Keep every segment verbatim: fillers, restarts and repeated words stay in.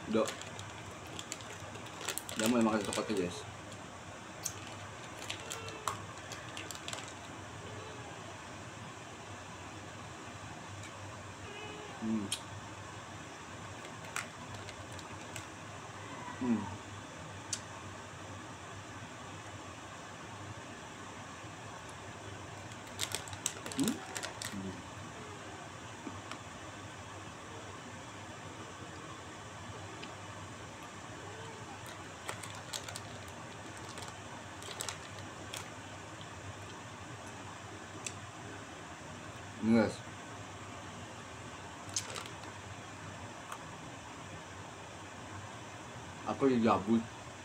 Udah. Udah mulai makan coklatnya guys. Hmm. Hmm. Hmm. Ini guys. Aku di gabut.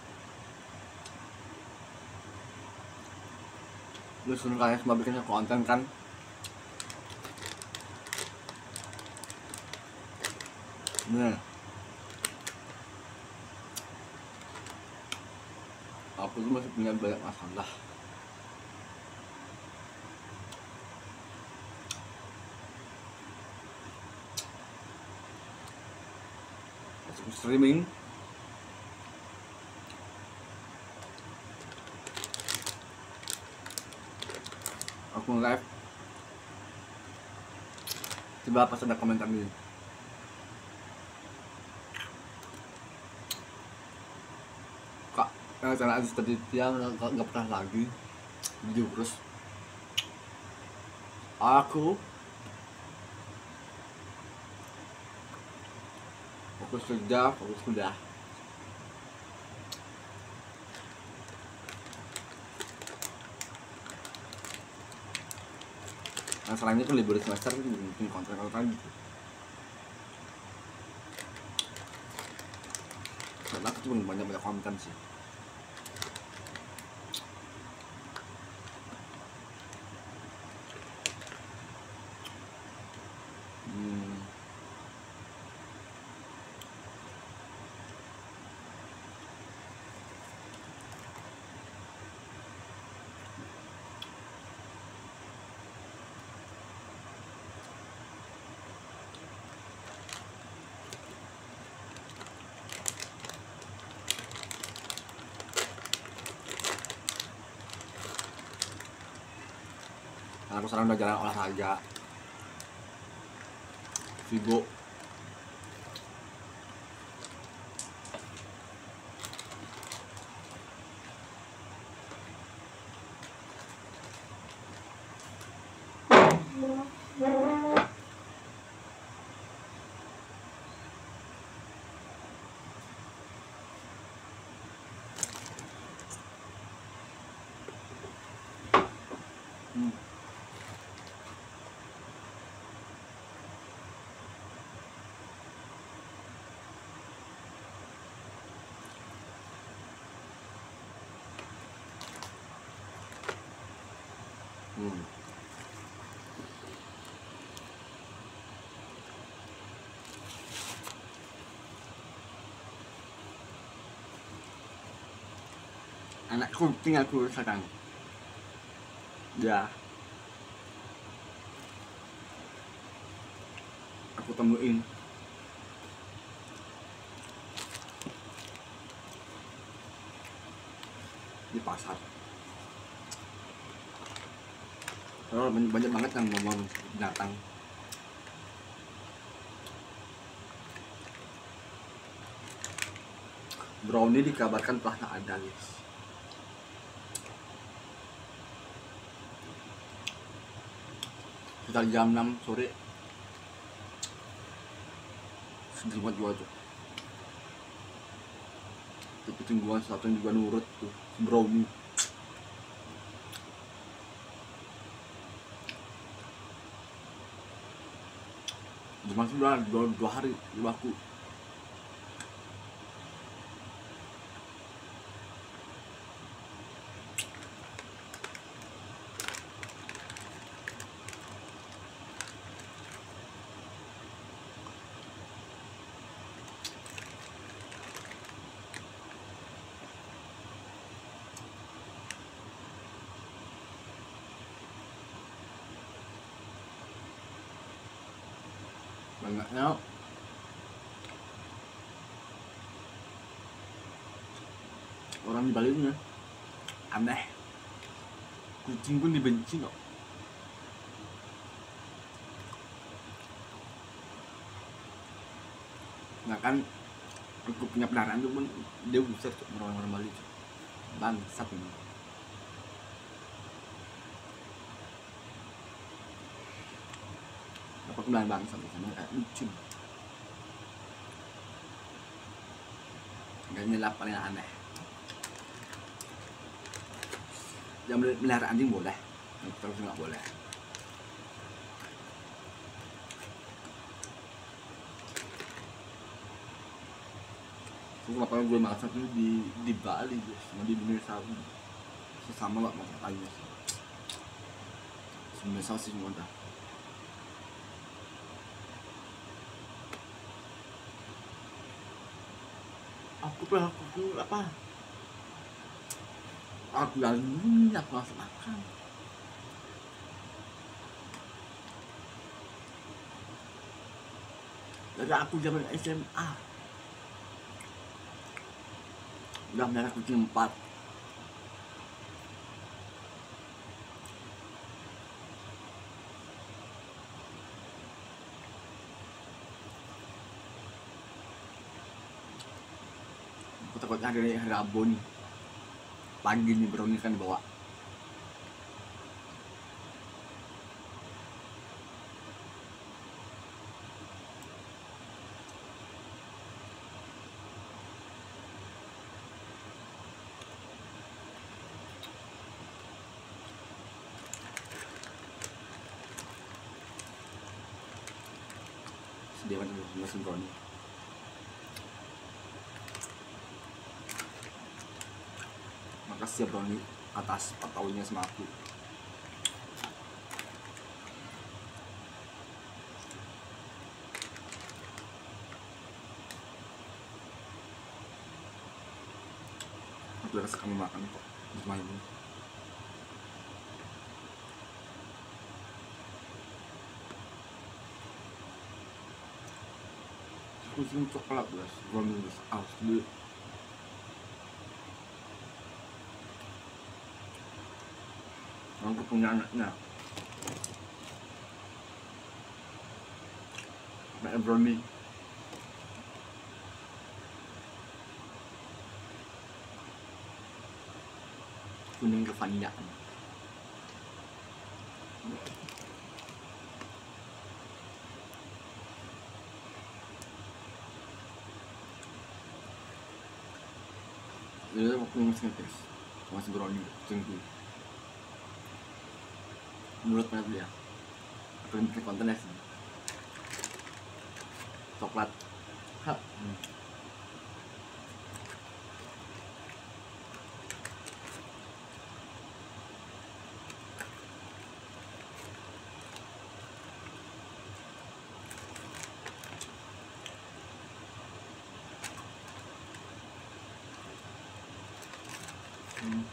Lu suruh kalian semua bikin konten kan? Bener. Aku tuh masih punya banyak masalah. Aku streaming. Aku live. Coba pas ada komentar ini. Kak, yang channel Aziz tadi dia nggak pernah lagi video terus. Aku fokus kerja, fokus kuliah. Nah, selainnya kan libur semester bikin konten-konten gitu. Karena aku cuma banyak-banyak konten sih. Hmm. Karena aku sekarang udah jalan olahraga. Vigo. Hmm. Hmm. Anakku tinggal kurus sekarang. Ya. Aku temuin. Di pasar. Oh, banyak, banyak banget yang ngomong binatang. Brownie dikabarkan telah tak ada guys. Sekitar jam enam sore sedih banget gua tuh. Tapi tungguan satu yang juga nurut tuh, Brownie. Cuma sudah dua, dua hari laku. Banyaknya Orang di Bali ini ya, aneh. Kucing pun dibenci kok. Nah kan aku punya peliharaan tuh pun dia buset cok, orang-orang Bali cok. Bangsat ini. Apa aku bilang bangsat sama kayak lucu. Gak nyelap paling aneh. Yang melihara anjing boleh, terus nggak boleh. Kenapa gue masak itu di di Bali guys, sama di Indonesia sesama lah masak aja sih. Sebenarnya sih semua dah. Aku pernah aku apa? Aku yang ini aku langsung makan. Dari aku zaman S M A udah merah kucing empat. Aku takutnya hari Rabu nih pagi nih brownies kan dibawa. Sedih banget masih brownies. Makasih ya brownie atas pataunya sama aku. Aku rasa kamu makan kok sama ibu. Kucing coklat guys, brownie guys, asli. Aku punya anaknya kayak brownie kuning kevanilaan. Jadi waktu masih ngetes masih brownie kucingku. Menurut mana dia? Aku bikin konten ya sih. Coklat. Ha. Hmm. Hmm.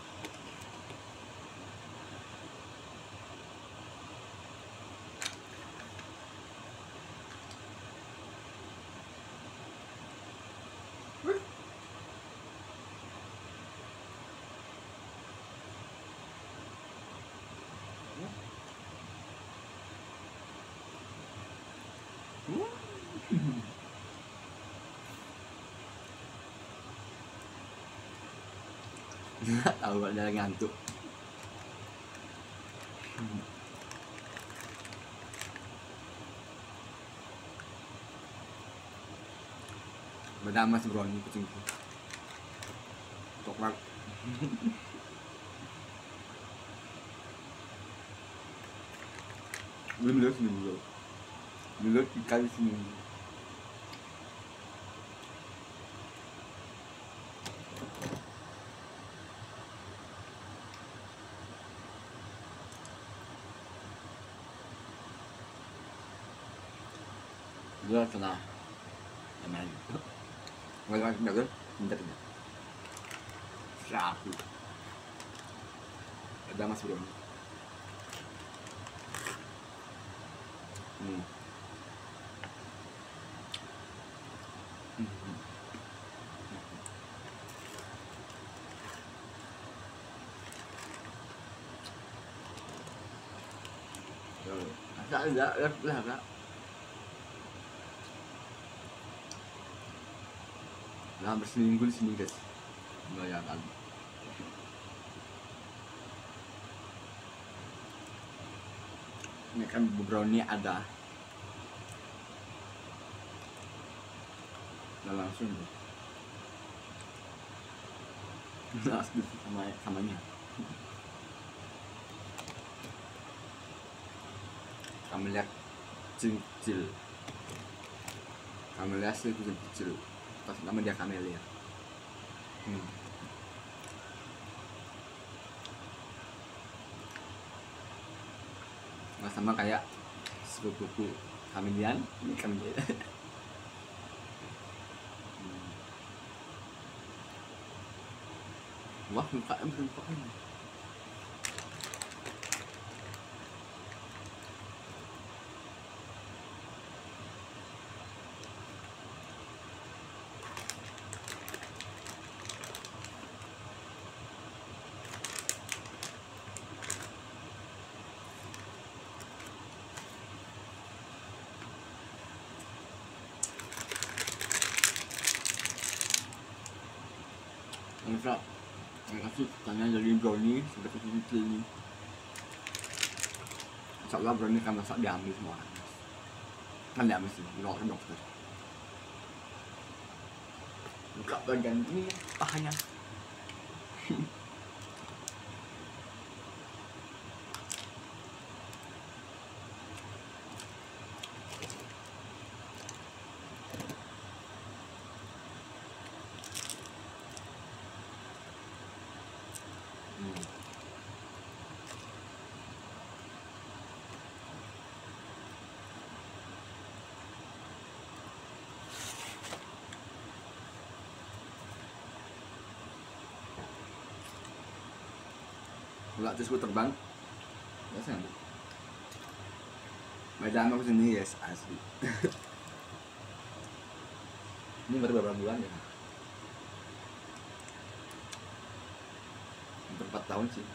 Tahu ada ngantuk. Beda mas brownie kucingku. Coklat. Belum lihat sini dulu. Lihat ikan di sini. Dia kena main. Nggak nggak nggak kan? Bentar ya. Satu. Ada mas belum? Hmm. Hmm. Masa enggak, enggak enggak. Nah, hampir seminggu di sini guys. Bayangkan. Ini kan brownie ada. Nah, langsung tuh. Nah, sama samanya. Kamu lihat kecil. Kamu lihat sih kecil. Pas nama dia Kamelia. Hmm. Nggak sama kayak sepupuku Kamelian, ini Kamelia. hmm. Wah, muka em berempat ini. Masa yang kasih tanya jadi brownie sudah kecil ini. Insyaallah brownie kan masak diambil semua orang. Kan diambil sih, nggak ada dokter. Buka bagian ini pahanya. Enggak terus gue terbang. Biasa nggak? Medan aku sini guys, asli. Ini baru beberapa bulan ya. Hampir empat tahun sih.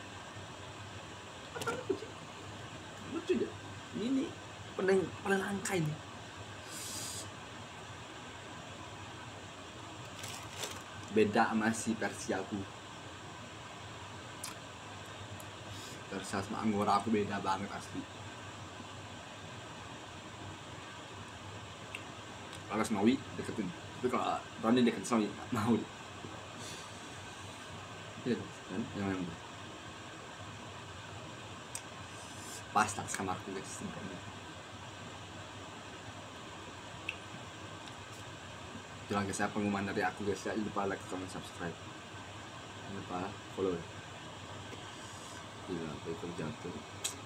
Lucu deh. Ini paling paling langka ini. Beda sama si Persia aku. Persia sama Anggora aku beda banget asli. Kalau Snowy deketin, tapi kalau Ronnie deket Snowy nggak mau. Iya kan, yang mana? Pas tak sama aku guys. Jangan guys, saya pengumuman dari aku guys ya. Jangan lupa like, comment, subscribe. Jangan lupa follow. Gila, itu jatuh.